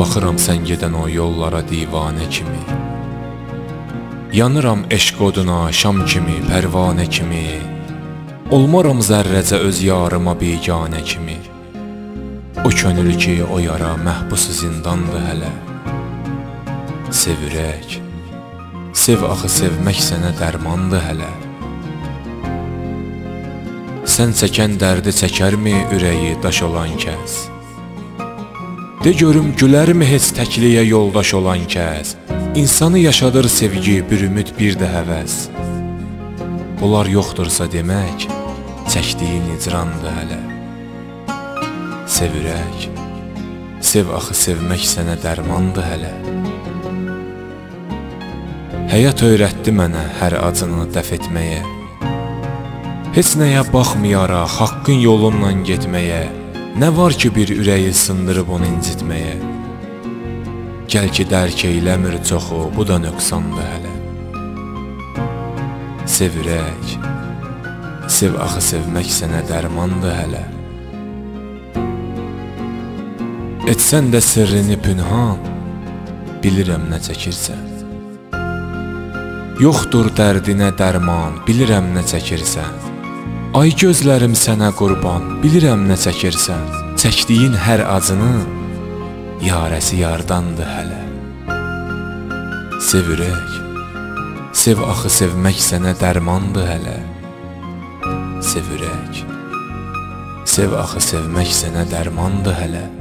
Baxıram sən gedən o yollara divanə kimi, yanıram eşq oduna şam kimi, pərvanə kimi, olmaram zərrəcə öz yarıma biganə kimi. O könül ki o yara məhbusu zindandır hələ. Sev ürək, sev axı sevmək sənə dərmandır hələ. Sən çəkən dərdi çəkərmi ürəyi daş olan kəs? De görüm gülərmi heç təkliyə yoldaş olan kəs? İnsanı yaşadır sevgi, bir ümid, bir də həvəs. Bunlar yoxdursa demək, çəkdiyin icrandır hələ. Sev ürək, sev axı sevmək sənə dərmandır hələ. Həyat öyrətdi mənə hər acını dəf etməyə, heç nəyə baxmayaraq haqqın yolundan getməyə. Nə var ki bir ürəyi sındırıb onu incitməyə? Gəl ki dərk eyləmir çoxu, bu da nöqsandır hələ. Sev ürək, sev axı sevmək sənə dərmandır hələ. Etsən də sirrini pünhan, bilirəm nə çəkirsən. Yoxdur dərdinə dərman, bilirəm nə çəkirsən. Ay gözlərim sənə qurban, bilirəm nə çəkirsən. Çəkdiyin hər acının yarəsi yardandır hələ. Sev ürək, sev axı sevmək sənə dərmandır hələ. Sev ürək, sev axı sevmək sənə dərmandır hələ.